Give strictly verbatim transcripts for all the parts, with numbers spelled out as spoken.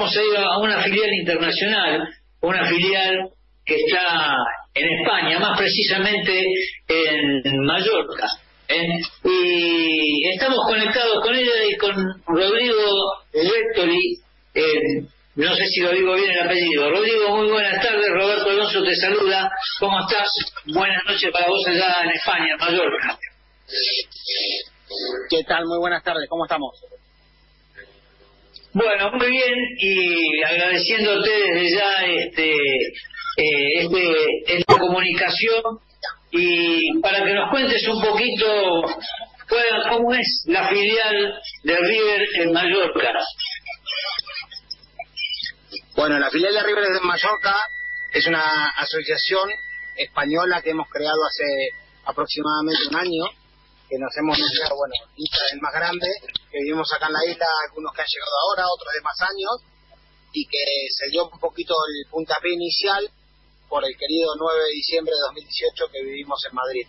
vamos a ir a una filial internacional, una filial que está en España, más precisamente en Mallorca. ¿eh? Y estamos conectados con ella y con Rodrigo Vettori, eh, no sé si lo digo bien el apellido. Rodrigo, muy buenas tardes. Roberto Alonso te saluda. ¿Cómo estás? Buenas noches para vos allá en España, en Mallorca. ¿Qué tal? Muy buenas tardes. ¿Cómo estamos? Bueno, muy bien, y agradeciéndote desde ya este, eh, este, esta comunicación, y para que nos cuentes un poquito cuál, cómo es la filial de River en Mallorca. Bueno, la filial de River en Mallorca es una asociación española que hemos creado hace aproximadamente un año, que nos hemos metido, bueno, el más grande, que vivimos acá en la isla, algunos que han llegado ahora, otros de más años, y que se dio un poquito el puntapié inicial por el querido nueve de diciembre de dos mil dieciocho que vivimos en Madrid.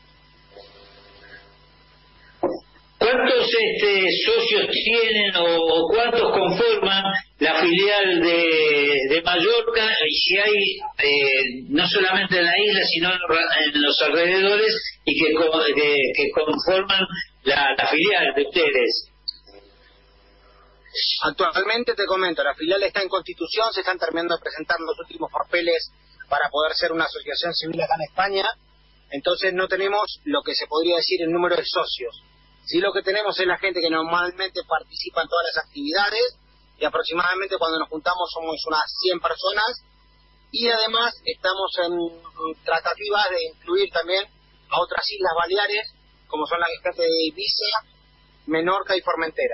¿Cuántos este, socios tienen o, o cuántos conforman la filial de, de Mallorca? Y si hay, eh, no solamente en la isla, sino en los alrededores, y que, que, que conforman la, la filial de ustedes. Actualmente te comento, la filial está en constitución, se están terminando de presentar los últimos papeles para poder ser una asociación civil acá en España, entonces no tenemos lo que se podría decir el número de socios. Sí, lo que tenemos es la gente que normalmente participa en todas las actividades, y aproximadamente cuando nos juntamos somos unas cien personas, y además estamos en tratativas de incluir también a otras islas baleares, como son las gente de Ibiza, Menorca y Formentera.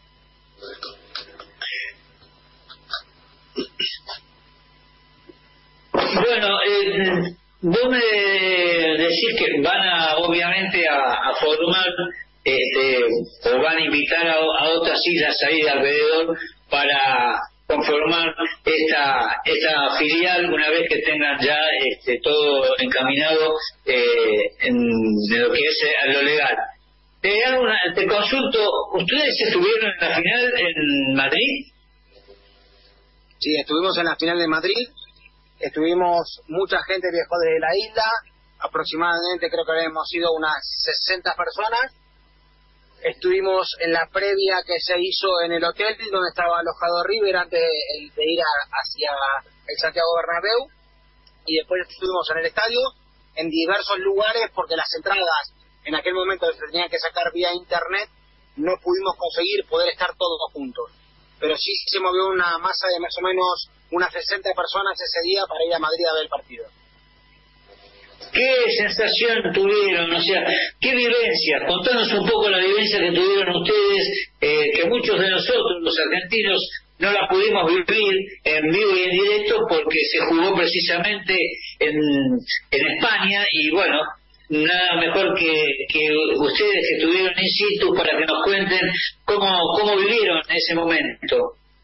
Bueno, eh, vos me decís que van a, obviamente, a, a formar, este, o van a invitar a, a otras islas ahí de alrededor para conformar esta esta filial una vez que tengan ya este, todo encaminado eh, en, en lo que es eh, lo legal. Te, hago una, te consulto, ¿ustedes estuvieron en la final en Madrid? Sí, estuvimos en la final de Madrid, estuvimos, mucha gente viajó desde la isla, aproximadamente creo que habíamos sido unas sesenta personas. Estuvimos en la previa que se hizo en el hotel donde estaba alojado River antes de, de ir a, hacia el Santiago Bernabéu, y después estuvimos en el estadio, en diversos lugares, porque las entradas en aquel momento se tenían que sacar vía internet, no pudimos conseguir poder estar todos juntos. Pero sí se movió una masa de más o menos unas sesenta personas ese día para ir a Madrid a ver el partido. ¿Qué sensación tuvieron? O sea, ¿qué vivencia? Contanos un poco la vivencia que tuvieron ustedes, eh, que muchos de nosotros, los argentinos, no la pudimos vivir en vivo y en directo porque se jugó precisamente en, en España, y bueno, nada mejor que, que ustedes que estuvieron in situ para que nos cuenten cómo, cómo vivieron ese momento.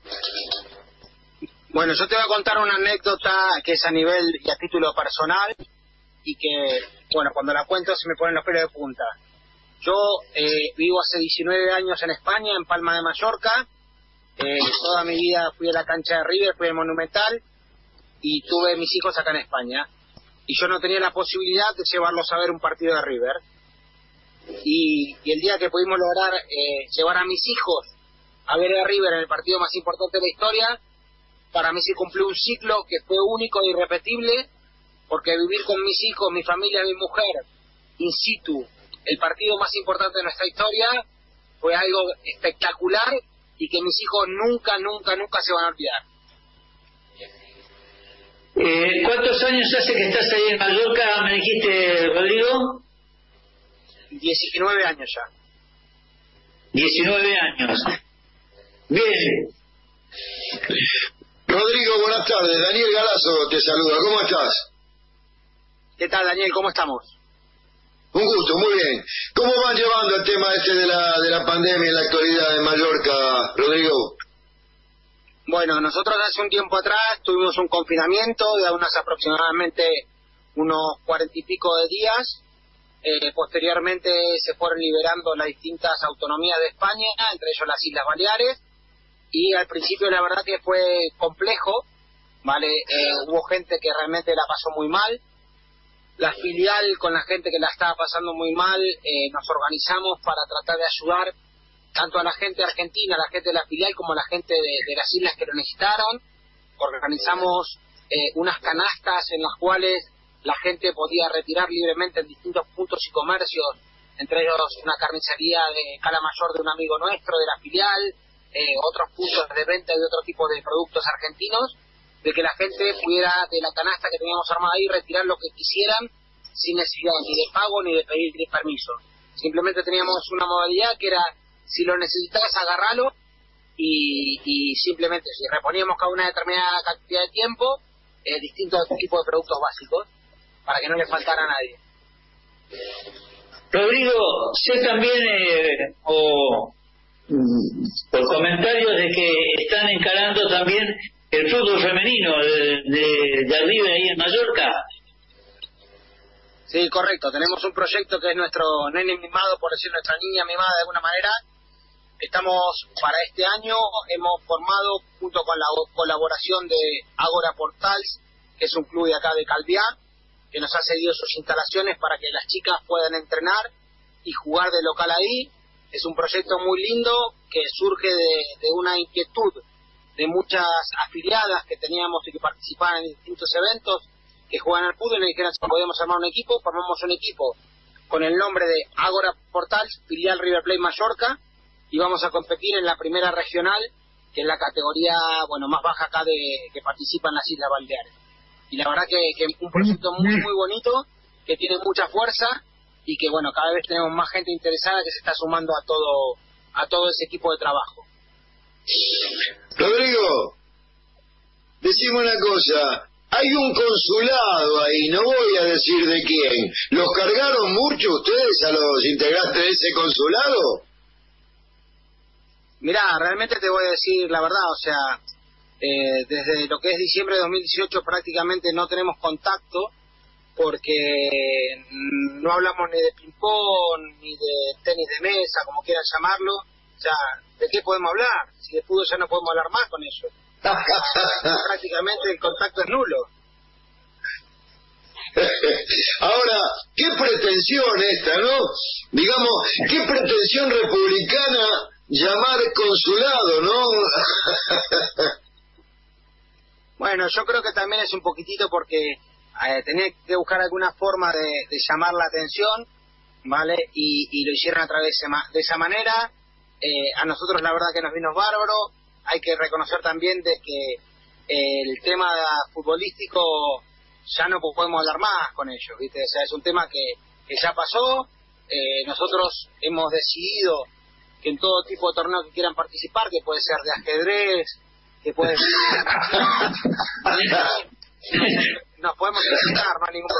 Bueno, yo te voy a contar una anécdota que es a nivel y a título personal, y que, bueno, cuando la cuento se me ponen los pelos de punta. Yo eh, vivo hace diecinueve años en España, en Palma de Mallorca. Eh, toda mi vida fui a la cancha de River, fui al Monumental, y tuve mis hijos acá en España. Y yo no tenía la posibilidad de llevarlos a ver un partido de River. Y, y el día que pudimos lograr eh, llevar a mis hijos a ver a River en el partido más importante de la historia, para mí se cumplió un ciclo que fue único e irrepetible, porque vivir con mis hijos, mi familia, mi mujer, in situ, el partido más importante de nuestra historia, fue algo espectacular y que mis hijos nunca, nunca, nunca se van a olvidar. Eh, ¿Cuántos años hace que estás ahí en Mallorca, me dijiste, Rodrigo? diecinueve años ya. diecinueve años. Bien. Rodrigo, buenas tardes. Daniel Galazo te saluda. ¿Cómo estás? ¿Qué tal, Daniel? ¿Cómo estamos? Un gusto, muy bien. ¿Cómo van llevando el tema este de la de la pandemia en la actualidad en Mallorca, Rodrigo? Bueno, nosotros hace un tiempo atrás tuvimos un confinamiento de unas aproximadamente unos cuarenta y pico de días. Eh, posteriormente se fueron liberando las distintas autonomías de España, entre ellos las Islas Baleares, y al principio la verdad que fue complejo, ¿vale? Eh, hubo gente que realmente la pasó muy mal. La filial, con la gente que la estaba pasando muy mal, eh, nos organizamos para tratar de ayudar tanto a la gente argentina, a la gente de la filial, como a la gente de, de las islas que lo necesitaron. Organizamos eh, unas canastas en las cuales la gente podía retirar libremente en distintos puntos y comercios, entre ellos una carnicería de Cala Mayor de un amigo nuestro de la filial, eh, otros puntos de venta de otro tipo de productos argentinos, de que la gente pudiera de la canasta que teníamos armada ahí retirar lo que quisieran sin necesidad ni de pago ni de pedir permiso. Simplemente teníamos una modalidad que era, si lo necesitabas, agarralo, y, y simplemente si reponíamos cada una determinada cantidad de tiempo, eh, distintos tipos de productos básicos, para que no le faltara a nadie. Rodrigo, sé también, eh, o por comentarios, de que están encarando también el fútbol femenino de, de, de arriba ahí en Mallorca. Sí, correcto. Tenemos un proyecto que es nuestro nene mimado, por decir, nuestra niña mimada de alguna manera. Estamos, para este año, hemos formado, junto con la colaboración de Ágora Portals, que es un club de acá de Calviá, que nos ha cedido sus instalaciones para que las chicas puedan entrenar y jugar de local ahí. Es un proyecto muy lindo que surge de, de una inquietud de muchas afiliadas que teníamos y que participaban en distintos eventos, que juegan al fútbol, y nos dijeron si podíamos armar un equipo. Formamos un equipo con el nombre de Ágora Portals, filial River Plate Mallorca, y vamos a competir en la primera regional, que es la categoría, bueno, más baja acá de que participan las Islas Baleares. Y la verdad que, que un proyecto muy muy bonito, que tiene mucha fuerza, y que bueno, cada vez tenemos más gente interesada que se está sumando a todo a todo ese equipo de trabajo. Rodrigo, decime una cosa, hay un consulado ahí, no voy a decir de quién. ¿Los cargaron mucho ustedes a los integrantes de ese consulado? Mirá, realmente te voy a decir la verdad, o sea, eh, desde lo que es diciembre de dos mil dieciocho prácticamente no tenemos contacto, porque no hablamos ni de ping-pong, ni de tenis de mesa, como quieran llamarlo. O sea, ¿de qué podemos hablar? Si de fútbol ya no podemos hablar más con ellos. Prácticamente el contacto es nulo. Ahora, ¿qué pretensión esta, no? Digamos, ¿qué pretensión republicana llamar consulado, no? Bueno, yo creo que también es un poquitito porque eh, tenía que buscar alguna forma de, de llamar la atención, ¿vale? Y, y lo hicieron a través de, de esa manera. Eh, a nosotros la verdad que nos vino bárbaro. Hay que reconocer también de que eh, el tema futbolístico ya no podemos hablar más con ellos, ¿viste? O sea, es un tema que, que ya pasó. Eh, nosotros hemos decidido que en todo tipo de torneo que quieran participar, que puede ser de ajedrez, que puede ser... nos podemos presentar, no hay ningún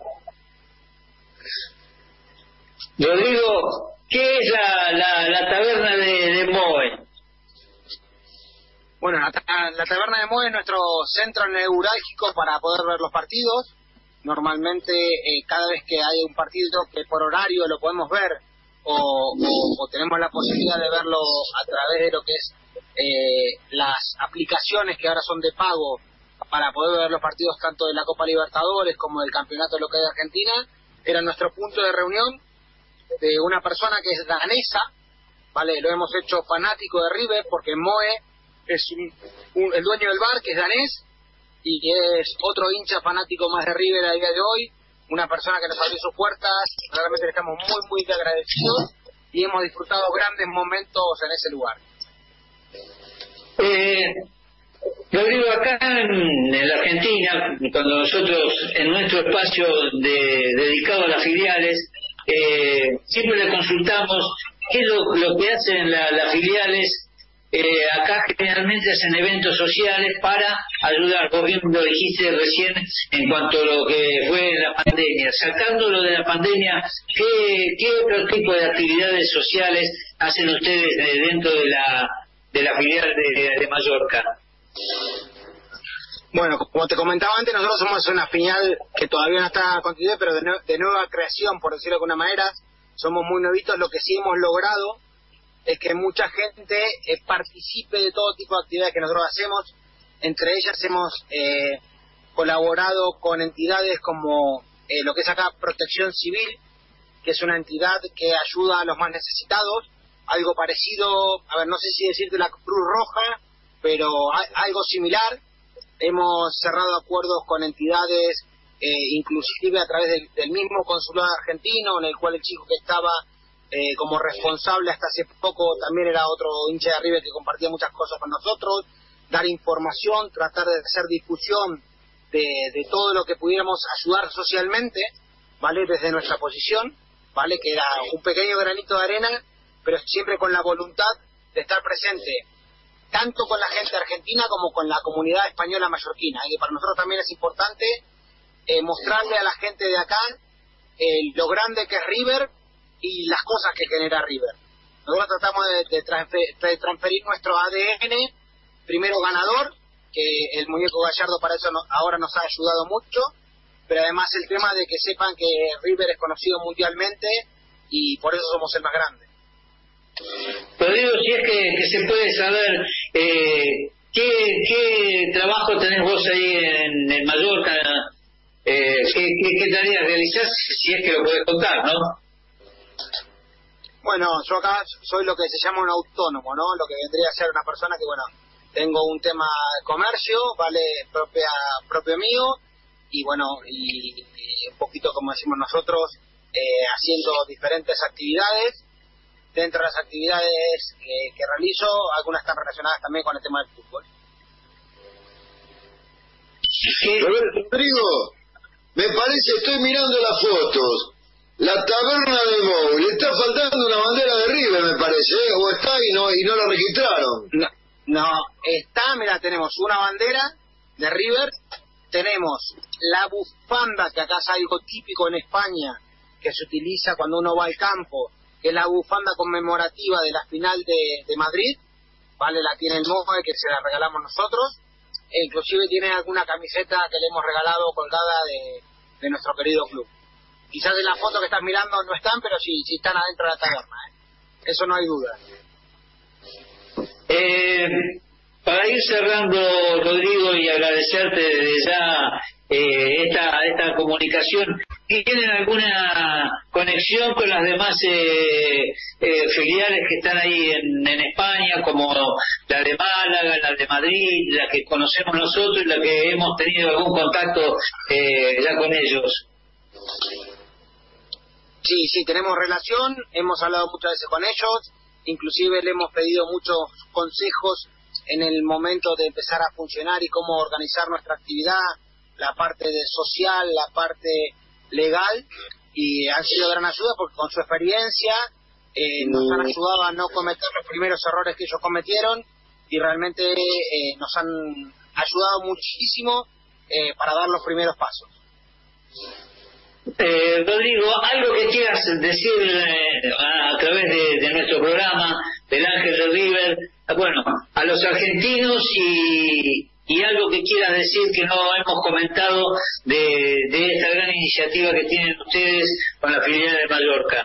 problema. Rodrigo, ¿qué es la, la, la taberna de, de Moe? Bueno, la, la taberna de Moe es nuestro centro neurálgico para poder ver los partidos. Normalmente, eh, cada vez que hay un partido que por horario lo podemos ver, o, o, o tenemos la posibilidad de verlo a través de lo que es eh, las aplicaciones que ahora son de pago para poder ver los partidos tanto de la Copa Libertadores como del Campeonato Local de Argentina, era nuestro punto de reunión de una persona que es danesa, ¿vale? Lo hemos hecho fanático de River porque Moe es un, un, el dueño del bar, que es danés, y es otro hincha fanático más de River a día de hoy, una persona que nos abrió sus puertas. Realmente le estamos muy muy agradecidos y hemos disfrutado grandes momentos en ese lugar. Eh, Rodrigo, acá en, en la Argentina, cuando nosotros en nuestro espacio de, dedicado a las filiales, eh, siempre le consultamos qué es lo, lo que hacen la, las filiales. Eh, acá generalmente hacen eventos sociales para ayudar. Vos bien lo dijiste recién en cuanto a lo que fue la pandemia. Sacándolo de la pandemia, ¿qué, qué otro tipo de actividades sociales hacen ustedes dentro de la de la filial de, de Mallorca? Bueno, como te comentaba antes, nosotros somos una filial que todavía no está constituida, pero de, nue- de nueva creación, por decirlo de alguna manera. Somos muy nuevitos. Lo que sí hemos logrado es que mucha gente eh, participe de todo tipo de actividades que nosotros hacemos. Entre ellas hemos eh, colaborado con entidades como eh, lo que es acá Protección Civil, que es una entidad que ayuda a los más necesitados, algo parecido, a ver, no sé si decirte la Cruz Roja, pero a, algo similar. Hemos cerrado acuerdos con entidades, eh, inclusive a través del, del mismo consulado argentino, en el cual el chico que estaba eh, como responsable hasta hace poco también era otro hincha de River que compartía muchas cosas con nosotros, dar información, tratar de hacer difusión de, de todo lo que pudiéramos ayudar socialmente, ¿vale? Desde nuestra posición, ¿vale? Que era un pequeño granito de arena, pero siempre con la voluntad de estar presente, tanto con la gente argentina como con la comunidad española mallorquina, y que para nosotros también es importante eh, mostrarle a la gente de acá eh, lo grande que es River y las cosas que genera River. Nosotros tratamos de, de, transfer, de transferir nuestro A D N, primero ganador, que el muñeco Gallardo para eso no, ahora nos ha ayudado mucho, pero además el tema de que sepan que River es conocido mundialmente y por eso somos el más grande. Rodrigo, si es que, que se puede saber, eh, ¿qué, ¿qué trabajo tenés vos ahí en, en Mallorca? Eh, ¿qué, qué, ¿Qué tareas realizás? Si es que lo podés contar, ¿no? Bueno, yo acá soy lo que se llama un autónomo, ¿no? Lo que vendría a ser una persona que, bueno, tengo un tema de comercio, vale, propia, propio mío, y bueno, y, y un poquito como decimos nosotros, eh, haciendo diferentes actividades. Dentro de las actividades eh, que realizo, algunas están relacionadas también con el tema del fútbol. Rodrigo, me parece, estoy mirando las fotos, la taberna de Mou, le está faltando una bandera de River, me parece, ¿eh? O está y no, y no la registraron. No, no, está, mira, tenemos una bandera de River, tenemos la bufanda, que acá es algo típico en España, que se utiliza cuando uno va al campo, que es la bufanda conmemorativa de la final de, de Madrid, ¿vale? La tiene el Moe, que se la regalamos nosotros, e inclusive tiene alguna camiseta que le hemos regalado colgada de, de nuestro querido club. Quizás en la foto que estás mirando no están, pero sí, sí están adentro de la taberna, ¿eh? Eso no hay duda. Eh, para ir cerrando, Rodrigo, y agradecerte desde ya eh, esta, esta comunicación, ¿tienen alguna conexión con las demás eh, eh, filiales que están ahí en, en España, como la de Málaga, la de Madrid, la que conocemos nosotros y la que hemos tenido algún contacto eh, ya con ellos? Sí, sí, tenemos relación, hemos hablado muchas veces con ellos, inclusive le hemos pedido muchos consejos en el momento de empezar a funcionar y cómo organizar nuestra actividad, la parte de social, la parte legal, y han sido de gran ayuda porque con su experiencia eh, nos han ayudado a no cometer los primeros errores que ellos cometieron y realmente eh, nos han ayudado muchísimo eh, para dar los primeros pasos. Eh, Rodrigo, algo que quieras decir eh, a, a través de, de nuestro programa del Ángel de River, bueno, a los argentinos, y, y algo que quieras decir que no hemos comentado de, de esta gran iniciativa que tienen ustedes con la filial de Mallorca.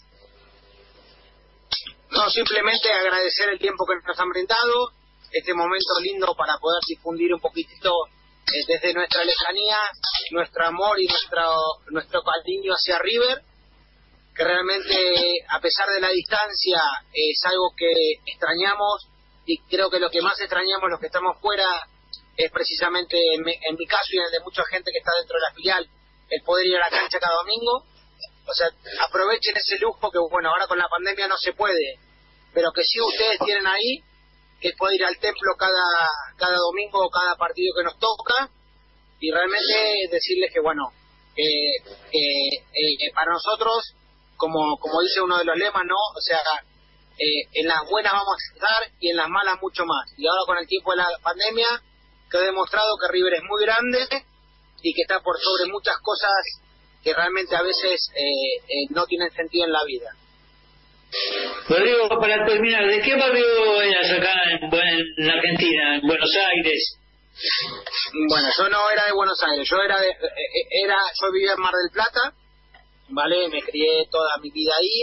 No, simplemente agradecer el tiempo que nos han brindado, este momento lindo para poder difundir un poquitito eh, desde nuestra lejanía, nuestro amor y nuestro, nuestro cariño hacia River, que realmente a pesar de la distancia es algo que extrañamos, y creo que lo que más extrañamos los que estamos fuera es precisamente, en mi, en mi caso y en el de mucha gente que está dentro de la filial, el poder ir a la cancha cada domingo. O sea, aprovechen ese lujo que, bueno, ahora con la pandemia no se puede, pero que sí ustedes tienen ahí, que es poder ir al templo cada, cada domingo o cada partido que nos toca, y realmente decirles que, bueno, eh, eh, eh, para nosotros, como como dice uno de los lemas, ¿no? O sea, eh, en las buenas vamos a estar y en las malas mucho más. Y ahora con el tiempo de la pandemia quedó demostrado que River es muy grande y que está por sobre muchas cosas que realmente a veces eh, eh, no tienen sentido en la vida. Rodrigo, para terminar, ¿de qué barrio eras acá en, en Argentina, en Buenos Aires? Bueno, yo no era de Buenos Aires, yo era de, era yo vivía en Mar del Plata, ¿vale? Me crié toda mi vida ahí,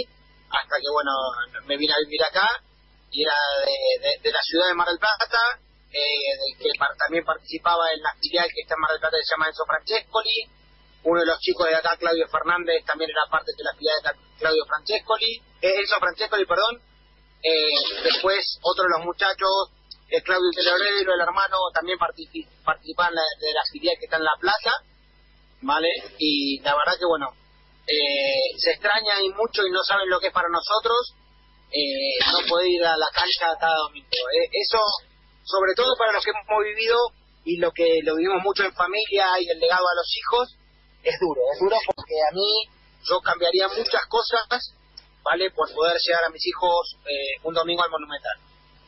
hasta que, bueno, me vine a vivir acá, y era de, de, de la ciudad de Mar del Plata, eh, del que par, también participaba en la filial que está en Mar del Plata, que se llama Enzo Francescoli. Uno de los chicos de acá, Claudio Fernández, también era parte de la filial de Claudio Francescoli, eh, Enzo Francescoli, perdón. Eh, después, otro de los muchachos, eh, Claudio Telorero, el hermano, también particip, participaban de, de la filial que está en La Plata, ¿vale? Y la verdad que, bueno, eh, se extraña y mucho y no saben lo que es para nosotros eh, no poder ir a la cancha cada domingo. Eh, eso, sobre todo para los que hemos vivido y lo que lo vivimos mucho en familia y el legado a los hijos, es duro, es duro porque a mí yo cambiaría muchas cosas, ¿vale? Por poder llegar a mis hijos eh, un domingo al Monumental.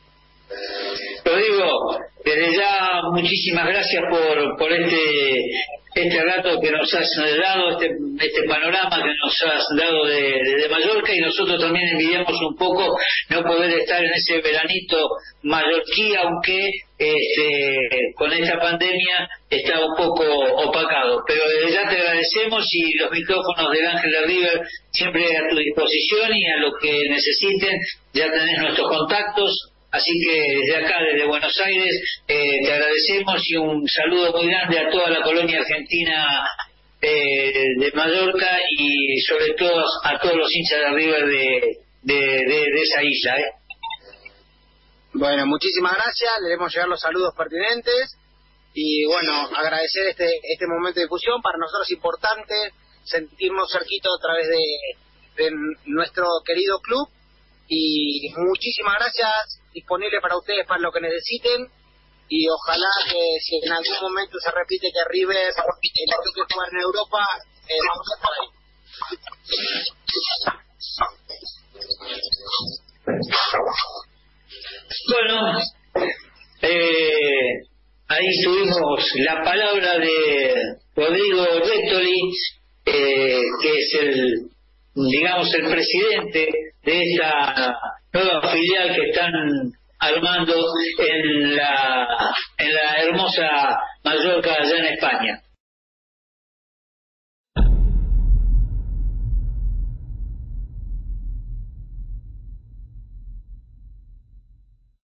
Rodrigo, desde ya muchísimas gracias por por este este rato que nos has dado, este este panorama que nos has dado de, de, de Mallorca, y nosotros también envidiamos un poco no poder estar en ese veranito mallorquí, aunque este, con esta pandemia está un poco opacado, pero desde ya te agradecemos, y los micrófonos del Ángel de River siempre a tu disposición, y a lo que necesiten ya tenés nuestros contactos. Así que desde acá, desde Buenos Aires, eh, te agradecemos, y un saludo muy grande a toda la colonia argentina eh, de Mallorca, y sobre todo a todos los hinchas de River de, de, de, de esa isla. ¿eh? Bueno, muchísimas gracias, le debemos llegar los saludos pertinentes, y bueno, agradecer este este momento de difusión. Para nosotros es importante sentirnos cerquita a través de, de nuestro querido club, y muchísimas gracias, disponible para ustedes para lo que necesiten, y ojalá que si en algún momento se repite que River eh, toque jugar en Europa, eh, vamos a estar ahí. Bueno, eh, ahí tuvimos la palabra de Rodrigo Rétoli, eh, que es el, digamos, el presidente de esta nueva filial que están armando en la en la hermosa Mallorca, allá en España.